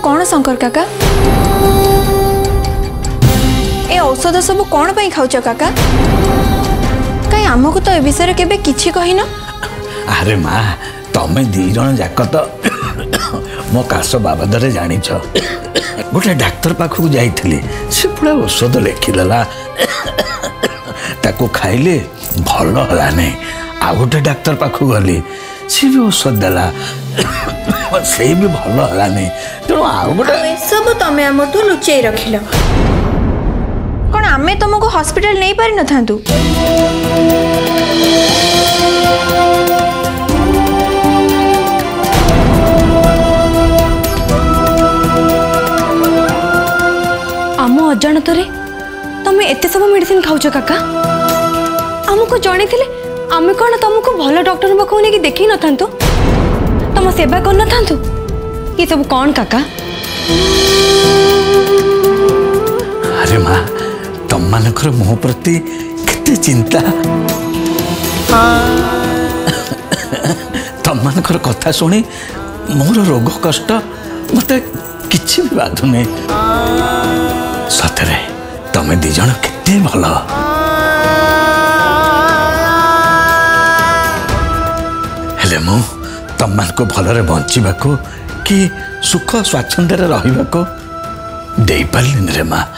कौन शंकर काका ए औषध सब कौन पाई खाऊच काका कहीं आमको तो ए विषय केबे किछि कहिना। अरे माँ तमें दी जन जाक तो मो काश बाबदरे जानी गोटे डाक्तर पाखक जाइली से पूरा औषध लिखिदेला ताको खाइले भल है नहीं आ गोटे डाक्तर पाखक गली सी भी औषध देला से भी भल है नहीं तेणु आउ गोटे सब तमें आमठू लुचेई रखिल कौन आमे तुमको हॉस्पिटल नहीं पारि न थांतु। आम अजाणत तुम एत सब मेडिसिन खाऊच काका आमको जन आम कौन तुमको भल डॉक्टर पाक नहीं देखी न था तुम सेवा कर न था ये सब कौन काका। अरे माँ तुम मानकर मो प्रति केते चिंता तुम मानकर कथा सुनी मोर रोग कष्ट मत किछि भी बाधु नहीं सतरे तमे दी जण केते भल हेले मु तुम मान को भलरे बंचिबाको कि सुख स्वाच्छंद रहिबाको देई पारलिन रे माँ।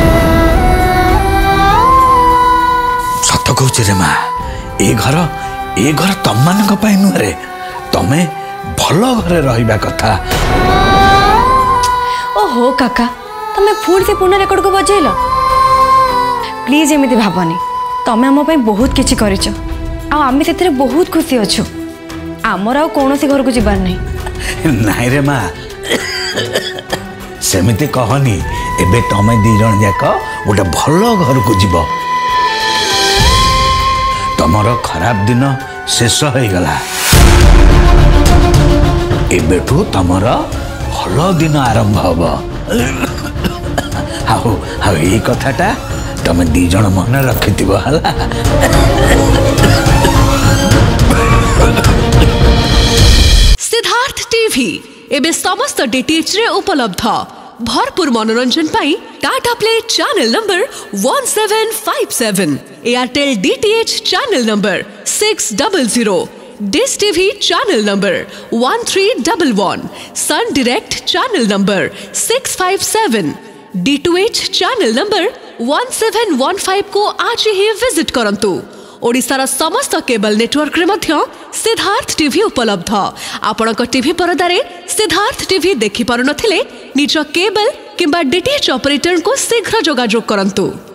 सत कहूची रे माँ ए घर तम मानक पाई नुहरे तमे भल घरे रहिबा कथा। ओहो काका तमें पुणी से पुनः रेकर्ड को बजेल प्लीज एमती भावनी तमें आम बहुत किसी करम से बहुत खुशी अच्छु आमर आ कौन घर को जीवार नहीं। नाई रे माँ सेमिति कहनी एबे तमें दी जन जाक गोटे भल घर को जीव तमर खराब दिन शेष हो गला एबेठू तमर भल दिन आरंभ हम हाउ ये कथाटा तमे दी जन मन रखिथिबो हला। सिद्धार्थ टीवी एबे समस्त डीटीएच रे उपलब्ध भरपूर मनोरंजन पाई Tata Play channel number 1757 Airtel DTH channel number 600 Dish TV channel number 1311 Sun Direct channel number 657 D2H channel number 1715 को आज ही विजिट करंतु। ओडिशार समस्त केबल नेटवर्क रे मध्य सिद्धार्थ टीवी उपलब्ध आपणक टीवी परदारे सिद्धार्थ टीवी देखि पारु नथिले निज केबल किंबा डीटीएच ऑपरेटर को शीघ्र जोगाजोग करंतु।